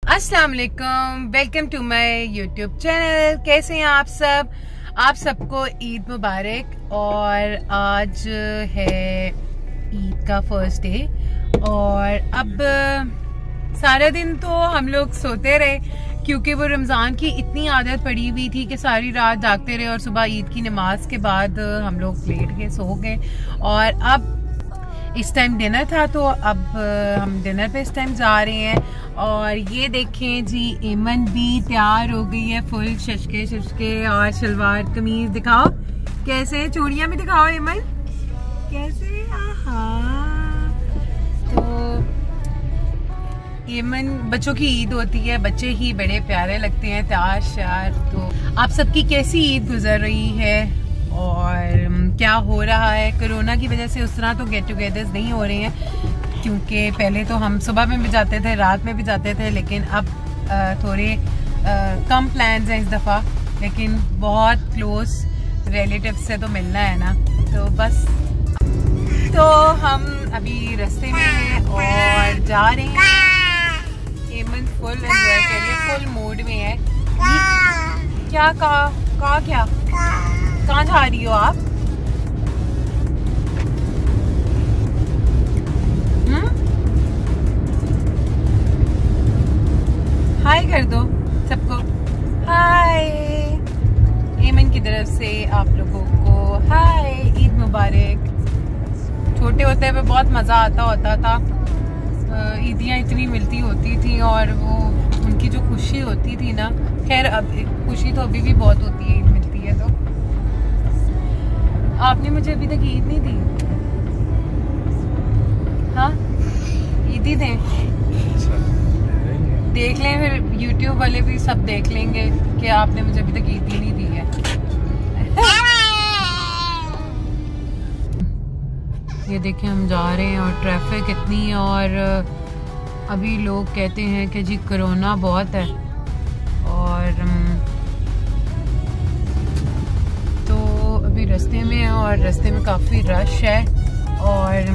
अस्सलाम वालेकुम, welcome to my YouTube channel. कैसे हैं आप सब? आप सबको ईद मुबारक। और आज है ईद का फर्स्ट डे और अब सारा दिन तो हम लोग सोते रहे क्योंकि वो रमज़ान की इतनी आदत पड़ी हुई थी कि सारी रात जागते रहे और सुबह ईद की नमाज के बाद हम लोग लेट के सो गए। और अब इस टाइम डिनर था तो अब हम डिनर पे इस टाइम जा रहे हैं। और ये देखें जी, एमन भी तैयार हो गई है फुल शशके शशके और शलवार कमीज। दिखाओ कैसे, चूड़ियां भी दिखाओ एमन कैसे। आहा, तो एमन, बच्चों की ईद होती है, बच्चे ही बड़े प्यारे लगते हैं, तैयार श्यार। तो आप सबकी कैसी ईद गुजर रही है और क्या हो रहा है? कोरोना की वजह से उस तरह तो गेट टुगेदर्स नहीं हो रहे हैं क्योंकि पहले तो हम सुबह में भी जाते थे, रात में भी जाते थे, लेकिन अब थोड़े कम प्लान्स हैं इस दफ़ा। लेकिन बहुत क्लोज रिलेटिव से तो मिलना है ना, तो बस। तो हम अभी रास्ते में हैं और जा रहे हैं। एमन फुल एंजॉय कर रही है, फुल मूड में है। क्या कहा क्या? कहाँ जा रही हो आप? हाय कर दो सबको, हाय। एमन की तरफ से आप लोगों को हाय, ईद मुबारक। छोटे होते हुए बहुत मज़ा आता होता था, ईदियाँ इतनी मिलती होती थी और वो उनकी जो खुशी होती थी ना, खैर अब खुशी तो अभी भी बहुत होती है, ईद मिलती है तो। आपने मुझे अभी तक ईद नहीं दी। हाँ, ईद ही दें, देख लें, फिर यूट्यूब वाले भी सब देख लेंगे कि आपने मुझे अभी तक ईद ही नहीं दी है। ये देखें, हम जा रहे हैं और ट्रैफिक इतनी है और अभी लोग कहते हैं कि जी कोरोना बहुत है। और तो अभी रास्ते में है और रास्ते में काफ़ी रश है और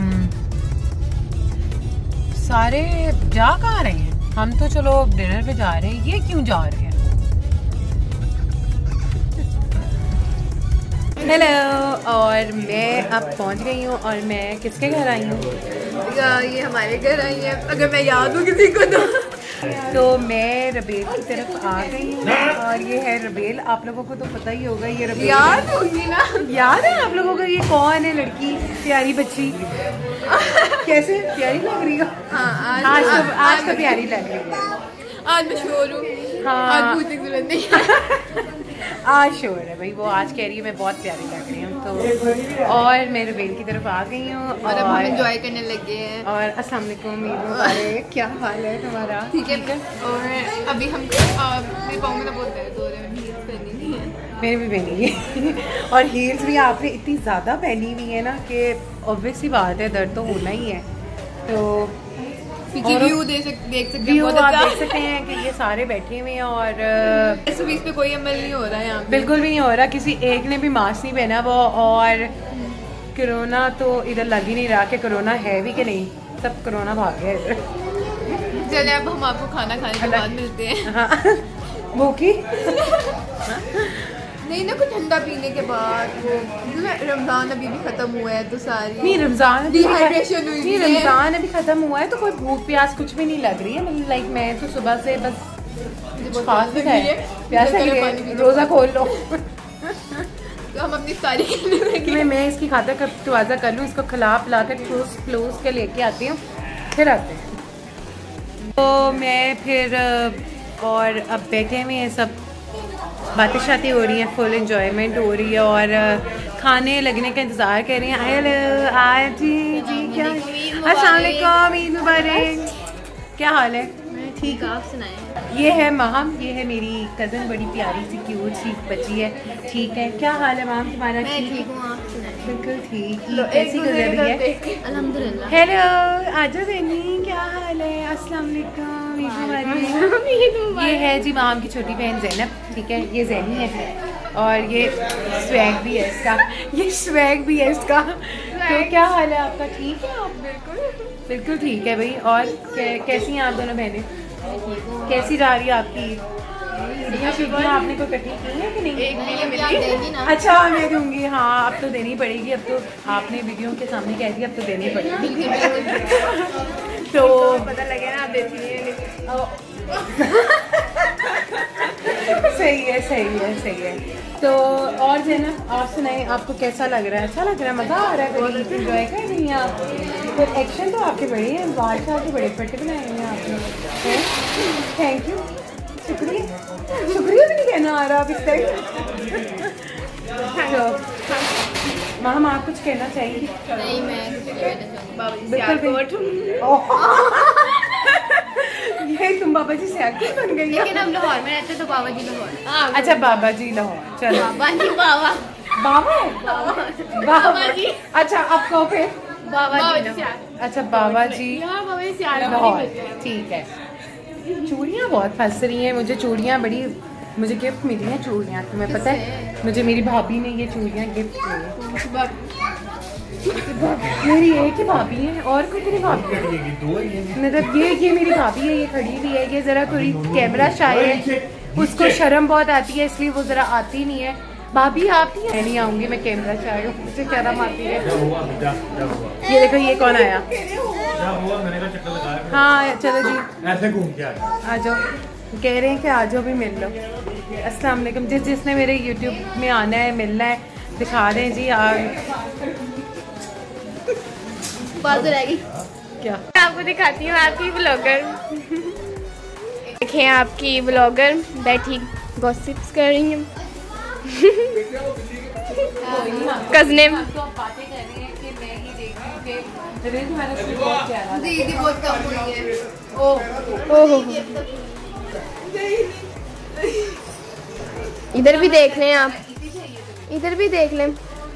सारे जा कहाँ रहे हैं? हम तो चलो डिनर पे जा रहे हैं, ये क्यों जा रहे हैं? हेलो, और मैं अब पहुंच गई हूँ और मैं किसके घर आई हूँ? ये हमारे घर आई है, अगर मैं याद हूँ किसी को तो मैं रबेल की तरफ आ गई हूँ और ये है रबेल। आप लोगों को तो पता ही होगा, ये रबेल याद होगी ना? याद है आप लोगों को? ये कौन है लड़की, प्यारी बच्ची? कैसे प्यारी लग रही हो? हाँ, आज तो प्यारी लग रही है। आज मैं शोर हूँ। हाँ, आज पूछने की जरूरत नहीं। आज शोर है भाई, वो आज कह रही है मैं बहुत प्यारी लग रही हूँ। तो और मैं रबेल की तरफ आ गई हूँ और अब हम एंजॉय करने लगे हैं। और अस्सलाम वालेकुम, ईद मुबारक। क्या हाल है तुम्हारा? ठीक है। और अभी हम मेरे पाँव में बहुत दर्द हो रहा है, हील्स पहनी हुई है। मैंने भी पहनी है और हील्स भी आपने इतनी ज़्यादा पहनी हुई है ना कि ऑब्वियस सी बात है, दर्द तो होना ही है। तो व्यू देख सकते हैं कि ये सारे बैठे हुए हैं और इस पे कोई अमल नहीं हो रहा है यहाँ पे, बिल्कुल भी नहीं हो रहा। किसी एक ने भी मास्क नहीं पहना वो। और कोरोना तो इधर लग ही नहीं रहा कि कोरोना है भी कि नहीं, सब कोरोना भाग गया इधर। चले अब हम आपको खाना खाने के बाद मिलते हैं। हाँ, भूखी नहीं ना, कुछ ठंडा पीने के बाद। वो रमजान अभी भी खत्म हुआ है तो सारी नहीं, रमजान डिहाइड्रेशन हुई है। रमजान अभी खत्म हुआ है तो कोई भूख प्यास कुछ भी नहीं लग रही है। मतलब लाइक मैं तो सुबह से बस खास है, प्यास लग रही है, रोजा खोल लो। तो हम अपनी सारी मैं इसकी खाता कब तवाज़ा कर लूँ, इसको खिला पिला कर क्लोज के लेके आती हूँ, फिर आते हैं। तो मैं फिर और अब बैठे हुए हैं सब, बातें शातें हो रही हैं, फुल एंजॉयमेंट हो रही है और खाने लगने का इंतज़ार कर रहे हैं। हेलो, आज जी क्या, अस्सलाम वालेकुम, ईद मुबारक। क्या हाल है? ठीक, आप सुनाएं। ये है महम, ये है मेरी कज़न, बड़ी प्यारी सी क्यूट सी बच्ची है। ठीक है, क्या हाल है महम तुम्हारा? मैं ठीक हूँ, आप सुनाएं। बिल्कुल ठीक। कैसी गुजर रही है? अल्हम्दुलिल्लाह। हेलो, आजा ज़ैनी, क्या हाल है? अस्सलाम वालेकुम, ये है जी महम की छोटी बहन ज़ैनब। ठीक है, ये ज़ैनी है और ये स्वैग भी है इसका, ये स्वैग भी है इसका। तो क्या हाल है आपका? ठीक है आप? बिल्कुल बिल्कुल ठीक है भाई। और कैसी हैं आप दोनों बहनें? कैसी जा रही है आपकी ईद? आपने कोई कटिंग की है कि नहीं? एक मिली ना। अच्छा मैं दूंगी, हाँ अब तो देनी पड़ेगी, अब तो आपने वीडियो के सामने कह दिया, अब तो देनी पड़ेगी। तो पता लगे ना आप देती नहीं। सही है सही है सही है। तो और ज़ैनब आप सुनाए, आपको कैसा लग रहा है? अच्छा लग रहा है, मज़ा आ रहा है? एंजॉय कर रही हैं आप? फिर एक्शन तो आपके बड़े हैं, बाल शाल के बड़े फटे बनाए हैं आपने। थैंक यू, शुक्रिया शुक्रिया भी नहीं कहना आ रहा आप इस टाइम। मैम आप कुछ कहना चाहेंगी? नहीं मैं ये तुम बाबा जी से आके बन गई। लेकिन हम लाहौर में रहते तो बाबा जी लाहौर। अच्छा बाबा जी लाहौर, चलो बाबा जी बाबा बाबा जी। अच्छा आप कहो फिर बाबा जी। अच्छा बाबा जी लाहौर, ठीक है। चूड़ियाँ बहुत फंस रही हैं मुझे, चूड़ियाँ बड़ी, मुझे गिफ्ट मिली हैं चूड़ियाँ, तुम्हें पता है? मुझे मेरी भाभी ने ये चूड़ियाँ गिफ्ट की। मेरी एक ही भाभी है और कोई मेरी भाभी है, मतलब ये मेरी भाभी है, ये खड़ी हुई है। ये जरा थोड़ी कैमरा शाय है, उसको शर्म बहुत आती है इसलिए वो जरा आती नहीं है। भाभी आप ही नहीं आऊंगी, मैं कैमरा शाय हूँ, मुझे शर्म आती है। ये देखो ये कौन आया? हाँ चलो जी ऐसे घूम के आ जाओ, कह रहे हैं कि आ जाओ भी मिल लो। अस्सलाम वालेकुम, जिसने मेरे यूट्यूब में आना है मिलना है दिखा दें जी। बात रहेगी क्या आपको दिखाती हूँ आपकी ब्लॉगर। देखें आपकी ब्लॉगर बैठी गॉसिप्स कर रही हैं। कज़ने दीदी बहुत कम हुई है। ओहो इधर भी देख लें आप, इधर भी देख लें।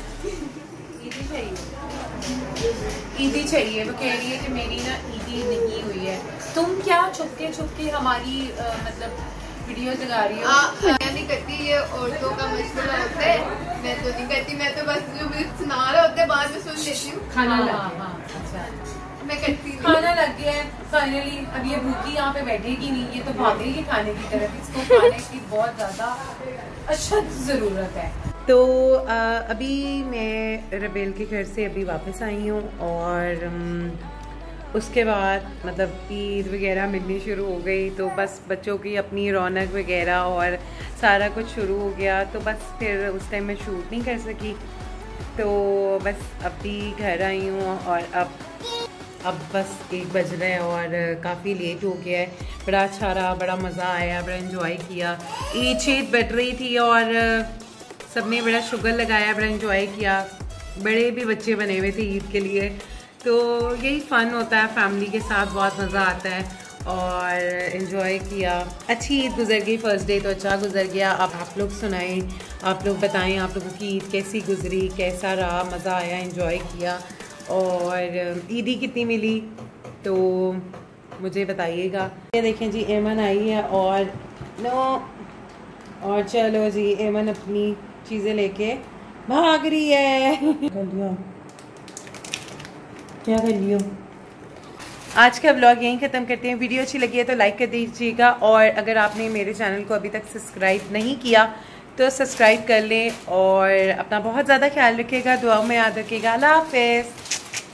ईदी चाहिए, वो कह रही है कि मेरी ना ईदी नहीं हुई है। तुम क्या छुपके छुपके हमारी मतलब वीडियो लगा रही हो? मैं नहीं करती, ये औरतों का मसला होता है। मैं तो नहीं करती, मैं तो बस जो मुझे सुना रहा होता है बाद में सुन लेती हूँ। खाना अच्छा मैं करती नहीं। खाना लग गया है फाइनली। अब ये भूखी यहाँ पे बैठेगी नहीं, ये तो भागेगी खाने की तरफ। इसको खाने की बहुत ज़्यादा अच्छा ज़रूरत है। तो अभी मैं रबेल के घर से अभी वापस आई हूँ और उसके बाद मतलब ईद वगैरह मिलनी शुरू हो गई, तो बस बच्चों की अपनी रौनक वगैरह और सारा कुछ शुरू हो गया। तो बस फिर उस टाइम मैं शूट नहीं कर सकी, तो बस अभी घर आई हूँ और अब बस 1 बज रहा है और काफ़ी लेट हो गया है। बड़ा अच्छा रहा, बड़ा मज़ा आया, बड़ा एंजॉय किया। ईद शीद बट रही थी और सबने बड़ा शुगर लगाया, बड़ा एंजॉय किया। बड़े भी बच्चे बने हुए थे ईद के लिए, तो यही फ़न होता है, फैमिली के साथ बहुत मज़ा आता है और एंजॉय किया। अच्छी ईद गुजर गई, फर्स्ट डे तो अच्छा गुजर गया। अब आप लोग सुनाएं, आप लोग बताएं आप लोगों की ईद कैसी गुजरी, कैसा रहा, मज़ा आया, एंजॉय किया और ईदी कितनी मिली तो मुझे बताइएगा। ये देखें जी एमन आई है और चलो जी एमन अपनी चीज़ें लेके भाग रही है। क्या कर लियो? आज का व्लॉग यहीं ख़त्म करते हैं। वीडियो अच्छी लगी है तो लाइक कर दीजिएगा और अगर आपने मेरे चैनल को अभी तक सब्सक्राइब नहीं किया तो सब्सक्राइब कर लें और अपना बहुत ज़्यादा ख्याल रखिएगा, दुआओं में याद रखिएगा। अल्लाह हाफ़िज़।